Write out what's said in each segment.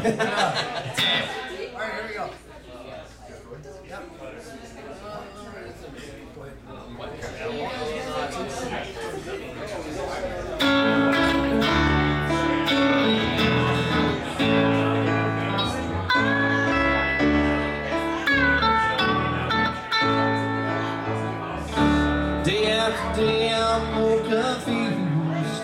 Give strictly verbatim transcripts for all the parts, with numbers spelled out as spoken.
Alright, here we go. Day after day I'm more confused,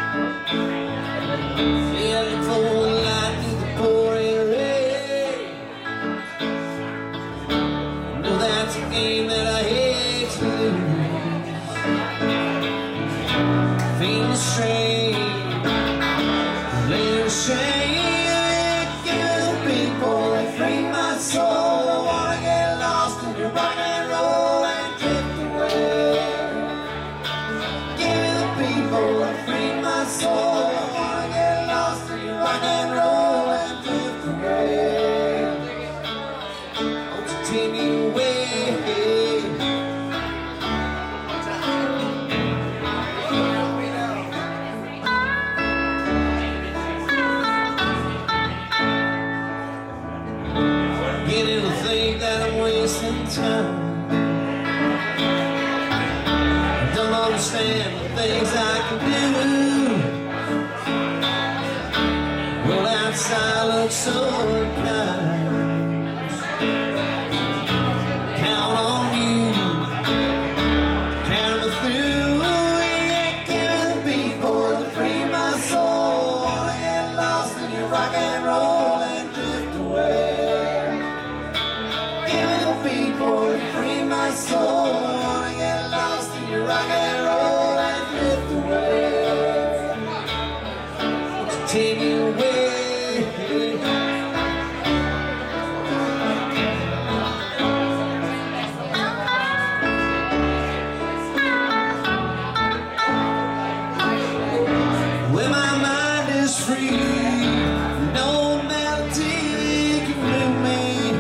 feeling for the light through the pouring rain. No, that's a game that I hate to lose. Feeling strange, later shame, give people that free my soul. I wanna get lost in your rock and roll and drift away. People that free my soul. I wanna get lost in your rock and roll and drift away. Won't you take me away? Beginning to think that I'm wasting time. Don't understand the things I can do. Well, outside looks so kind. Count on you, count me through. Yeah, give the people to free my soul. Wanna get lost in your rock and roll and drift away. Give the people to free my soul. Wanna get lost in your rock and roll and drift away. Won't you take me away? When my mind is free, no melody can move me.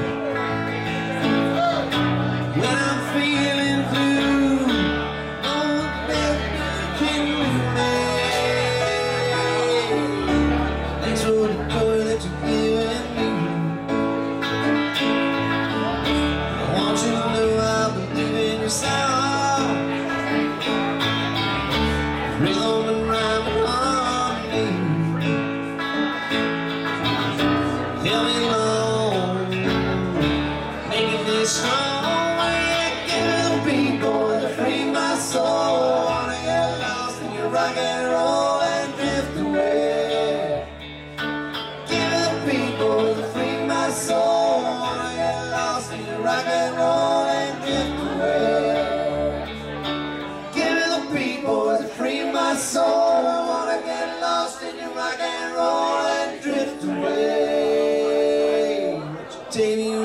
When I'm feeling blue, no melody can move me. Thanks for the joy that you're giving me. I want you to know I believe in your sound. Rhythm and rhyme and harmony. Help me along, making this strong. Give the people to free my soul. Wanna get lost in your rock and roll and drift away. Give the people to free my soul. Wanna get lost in your rock and roll and drift away. Give the people to free my soul. I wanna get lost in your rock and roll and drift away. Won't you take me